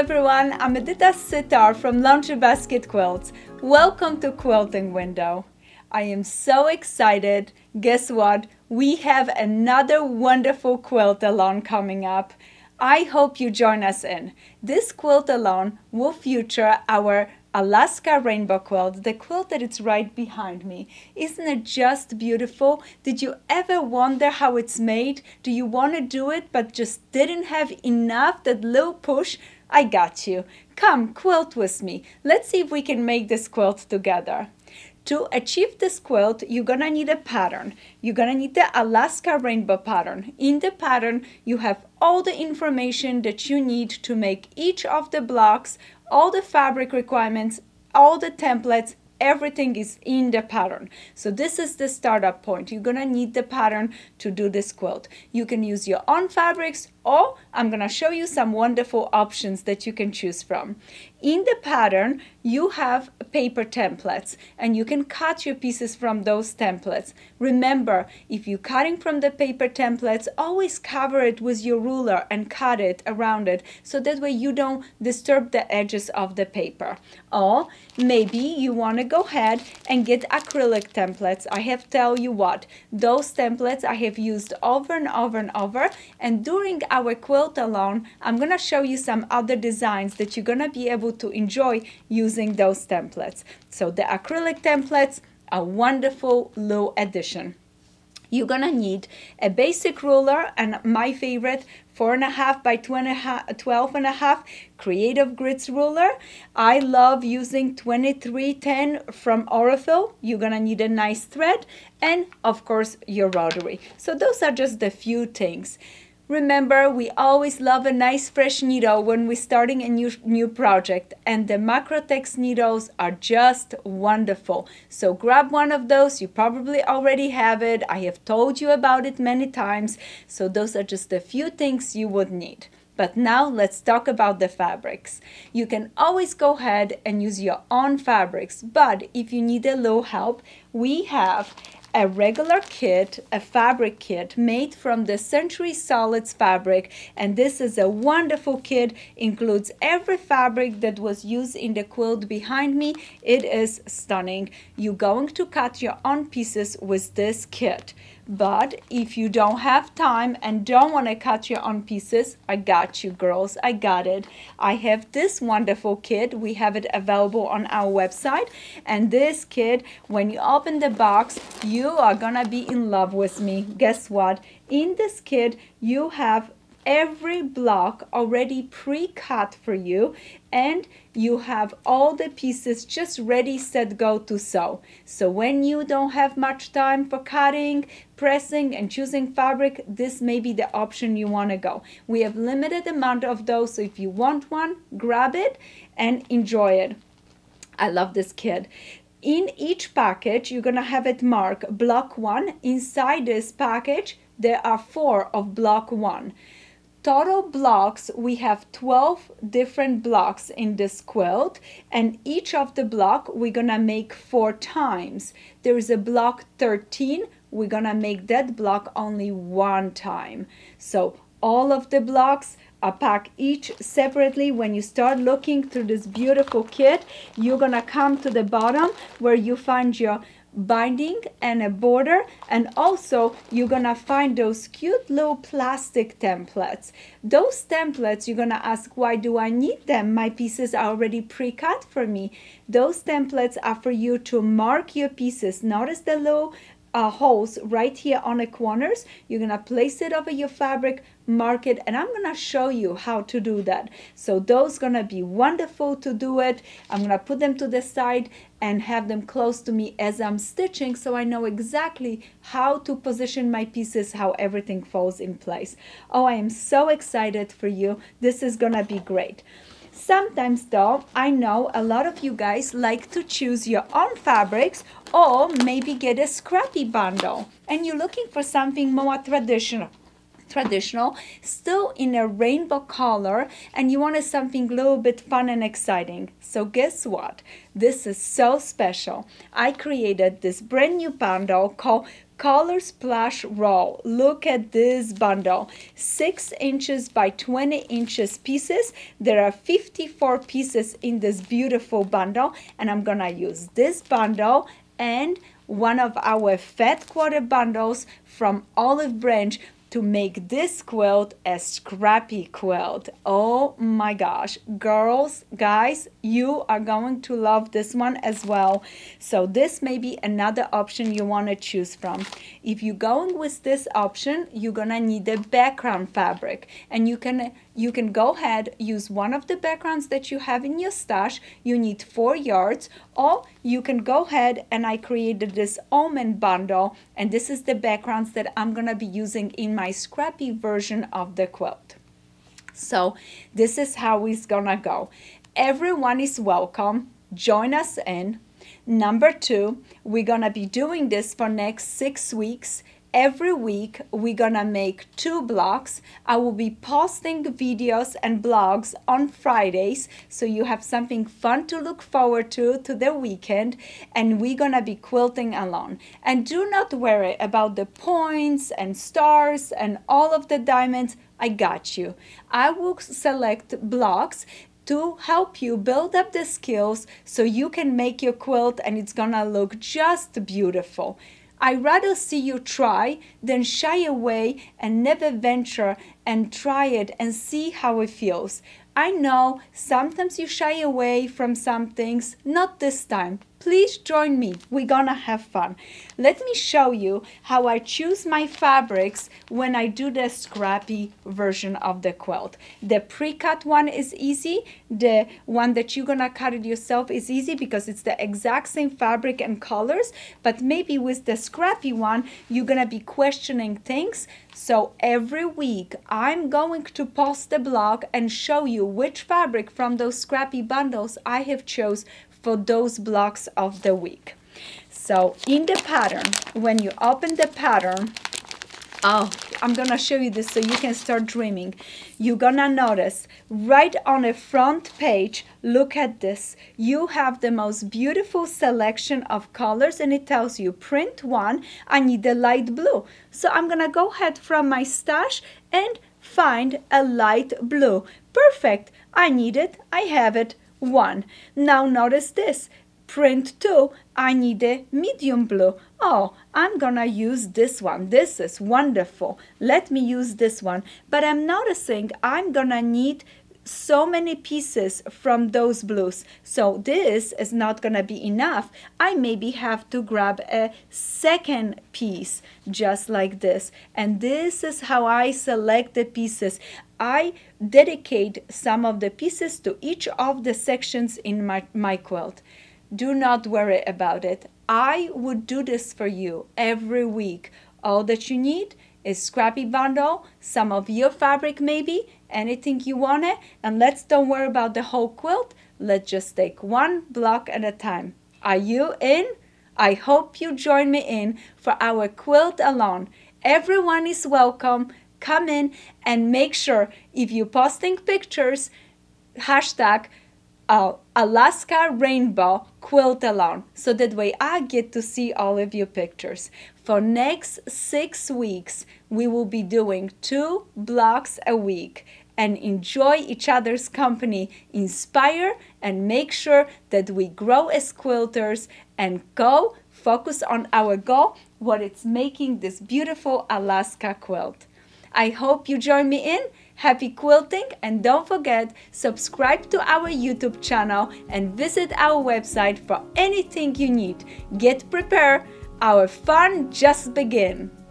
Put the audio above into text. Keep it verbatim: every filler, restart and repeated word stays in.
everyone, I'm Edita Sitar from Laundry Basket Quilts. Welcome to Quilting Window. I am so excited. Guess what? We have another wonderful quilt-along coming up. I hope you join us in. This quilt-along will feature our Alaska Rainbow Quilt, the quilt that is right behind me. Isn't it just beautiful? Did you ever wonder how it's made? Do you want to do it but just didn't have enough, that little push? I got you. Come, quilt with me. Let's see if we can make this quilt together. To achieve this quilt, you're gonna need a pattern. You're gonna need the Alaska Rainbow pattern. In the pattern, you have all the information that you need to make each of the blocks, all the fabric requirements, all the templates, everything is in the pattern. So this is the startup point. You're gonna need the pattern to do this quilt. You can use your own fabrics, or I'm gonna show you some wonderful options that you can choose from. In the pattern, you have paper templates, and you can cut your pieces from those templates. Remember, if you're cutting from the paper templates, always cover it with your ruler and cut it around it, so that way you don't disturb the edges of the paper. Or maybe you want to go ahead and get acrylic templates. I have tell you what, those templates I have used over and over and over, and during our quilt along, I'm gonna show you some other designs that you're gonna be able to enjoy using those templates. So the acrylic templates are wonderful little addition. You're gonna need a basic ruler, and my favorite, four and a half by twelve and a half Creative Grids ruler. I love using twenty-three ten from Aurifil. You're gonna need a nice thread, and of course your rotary. So those are just the few things. Remember, we always love a nice fresh needle when we're starting a new, new project, and the Macrotex needles are just wonderful. So grab one of those. You probably already have it. I have told you about it many times. So those are just a few things you would need. But now let's talk about the fabrics. You can always go ahead and use your own fabrics, but if you need a little help, we have a regular kit, a fabric kit made from the Century Solids fabric, and this is a wonderful kit. Includes every fabric that was used in the quilt behind me. It is stunning. You're going to cut your own pieces with this kit. But if you don't have time and don't want to cut your own pieces, I got you, girls. I got it. I have this wonderful kit. We have it available on our website. And this kit, when you open the box, you are gonna be in love with me. Guess what? In this kit, you have every block already pre-cut for you, and you have all the pieces just ready, set, go to sew. So when you don't have much time for cutting, pressing, and choosing fabric, this may be the option you want to go. We have limited amount of those, so if you want one, grab it and enjoy it. I love this kit. In each package, you're gonna have it marked block one. Inside this package, there are four of block one. Total blocks, we have twelve different blocks in this quilt, and each of the block we're gonna make four times. There is a block thirteen, we're gonna make that block only one time. So all of the blocks are packed each separately. When you start looking through this beautiful kit, you're gonna come to the bottom where you find your binding and a border, and also you're gonna find those cute little plastic templates. Those templates, you're gonna ask, why do I need them? My pieces are already pre-cut for me. Those templates are for you to mark your pieces. Notice the little uh, holes right here on the corners. You're gonna place it over your fabric, mark it, and I'm gonna show you how to do that. So those gonna be wonderful to do it. I'm gonna put them to the side and have them close to me as I'm stitching, so I know exactly how to position my pieces, how everything falls in place. Oh, I am so excited for you. This is gonna be great. Sometimes though, I know a lot of you guys like to choose your own fabrics, or maybe get a scrappy bundle and you're looking for something more traditional traditional, still in a rainbow color, and you wanted something a little bit fun and exciting. So guess what? This is so special. I created this brand new bundle called Color Splash Roll. Look at this bundle. six inches by twenty inches pieces. There are fifty-four pieces in this beautiful bundle, and I'm gonna use this bundle and one of our fat quarter bundles from Olive Branch to make this quilt a scrappy quilt. Oh my gosh, girls, guys, you are going to love this one as well. So this may be another option you want to choose from. If you're going with this option, you're gonna need a background fabric, and you can you can go ahead, use one of the backgrounds that you have in your stash. You need four yards, or you can go ahead, and I created this almond bundle, and this is the backgrounds that I'm gonna be using in my scrappy version of the quilt. So this is how it's gonna go. Everyone is welcome. Join us in. Number two, we're gonna be doing this for next six weeks. Every week, we're gonna make two blocks. I will be posting videos and blogs on Fridays, so you have something fun to look forward to to the weekend, and we're gonna be quilting along. And do not worry about the points and stars and all of the diamonds. I got you. I will select blocks to help you build up the skills so you can make your quilt and it's gonna look just beautiful. I'd rather see you try than shy away and never venture and try it and see how it feels. I know sometimes you shy away from some things, not this time. Please join me. We're gonna have fun. Let me show you how I choose my fabrics when I do the scrappy version of the quilt. The pre-cut one is easy. The one that you're gonna cut it yourself is easy because it's the exact same fabric and colors, but maybe with the scrappy one, you're gonna be questioning things. So every week, I'm going to post the blog and show you which fabric from those scrappy bundles I have chose for those blocks of the week. So in the pattern, when you open the pattern, oh, I'm gonna show you this so you can start dreaming. You're gonna notice right on the front page, look at this. You have the most beautiful selection of colors, and it tells you print one, I need a light blue. So I'm gonna go ahead from my stash and find a light blue. Perfect, I need it, I have it. One. Now notice this. Print two, I need a medium blue. Oh, I'm gonna use this one. This is wonderful. Let me use this one. But I'm noticing I'm gonna need so many pieces from those blues. So this is not gonna be enough. I maybe have to grab a second piece just like this. And this is how I select the pieces. I dedicate some of the pieces to each of the sections in my, my quilt. Do not worry about it. I would do this for you every week. All that you need is scrappy bundle, some of your fabric maybe, anything you want it, and let's don't worry about the whole quilt. Let's just take one block at a time. Are you in? I hope you join me in for our quilt along. Everyone is welcome. Come in and make sure if you're posting pictures, hashtag uh, Alaska Rainbow Quilt Along, so that way I get to see all of your pictures. For next six weeks, we will be doing two blocks a week and enjoy each other's company, inspire, and make sure that we grow as quilters and go focus on our goal, what it's making this beautiful Alaska quilt. I hope you join me in. Happy quilting, and don't forget, subscribe to our YouTube channel and visit our website for anything you need. Get prepared, our fun just began.